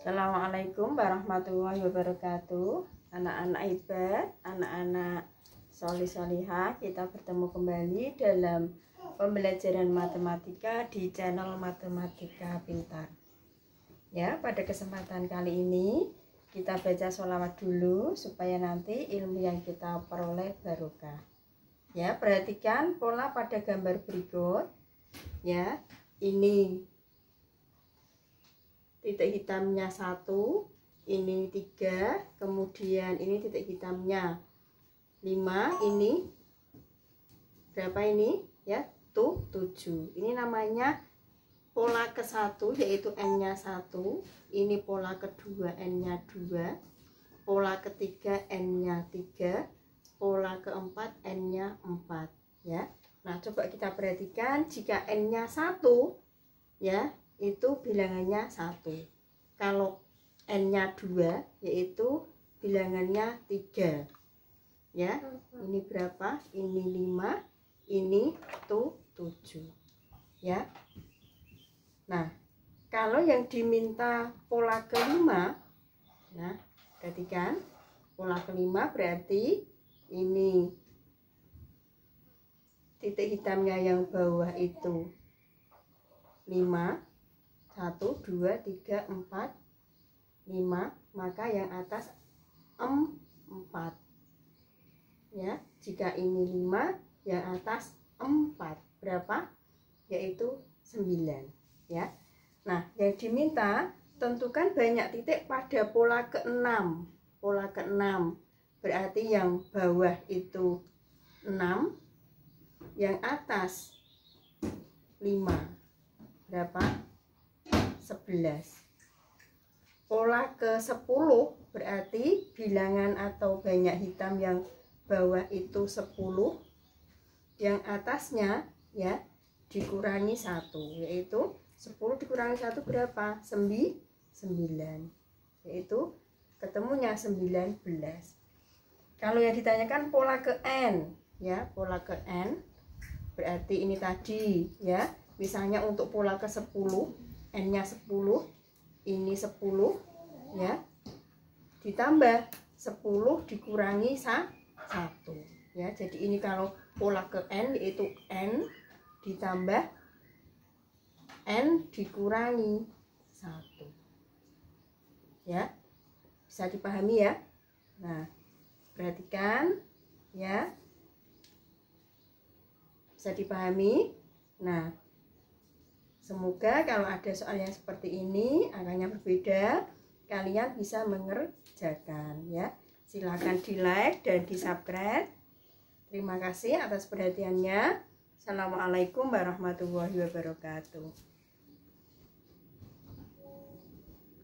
Assalamualaikum warahmatullahi wabarakatuh. Anak-anak hebat, anak-anak solih-solihah, kita bertemu kembali dalam pembelajaran matematika di channel Matematika Pintar. Ya, pada kesempatan kali ini kita baca sholawat dulu supaya nanti ilmu yang kita peroleh barokah. Ya, perhatikan pola pada gambar berikut. Ya, ini titik hitamnya 1, ini 3, kemudian ini titik hitamnya 5, ini berapa ini ya, tuh 7. Ini namanya pola ke-1 yaitu n-nya 1, ini pola kedua n-nya 2, pola ketiga n-nya 3, pola keempat n-nya 4 ya. Nah, coba kita perhatikan jika n-nya 1 ya, itu bilangannya 1. Kalau n-nya 2 yaitu bilangannya 3 ya. Ini berapa? Ini 5, ini tuh 7 ya. Nah, kalau yang diminta pola kelima, nah perhatikan pola kelima berarti ini titik hitamnya yang bawah itu 5, 1, 2, 3, 4, 5, maka yang atas 4 ya. Jika ini 5, yang atas 4 berapa? Yaitu 9 ya. Nah, yang diminta tentukan banyak titik pada pola ke-6. Pola ke-6 berarti yang bawah itu 6, yang atas 5 berapa? 11. Pola ke-10 berarti bilangan atau banyak hitam yang bawah itu 10, yang atasnya ya dikurangi 1, yaitu 10 dikurangi 1 berapa? 9, yaitu ketemunya 19. Kalau yang ditanyakan pola ke N ya, pola ke N berarti ini tadi ya. Misalnya untuk pola ke-10, n-nya 10, ini 10 ya, ditambah 10 dikurangi 1 ya. Jadi ini kalau pola ke N yaitu n ditambah n dikurangi 1 ya. Bisa dipahami ya. Nah, perhatikan ya, bisa dipahami. Nah, semoga kalau ada soal yang seperti ini, angkanya berbeda, kalian bisa mengerjakan ya. Silahkan di like dan di subscribe. Terima kasih atas perhatiannya. Assalamualaikum warahmatullahi wabarakatuh.